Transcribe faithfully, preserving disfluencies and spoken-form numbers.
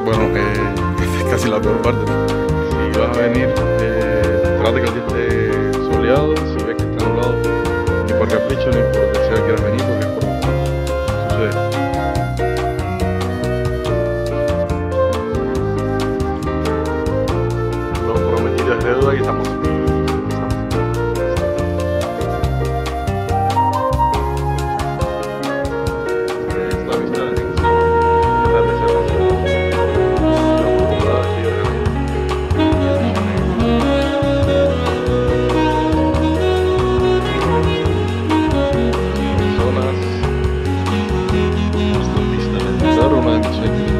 Bueno, eh, esta es casi la peor parte, ¿no? Si vas a venir, eh, trata que el día esté soleado. Si ves que está nublado, ni por capricho ni por deseo quieras venir, porque es por sucede. Lo prometido es deuda y estamos. Es la vista en sí, la reserva. Zonas bastante romantic.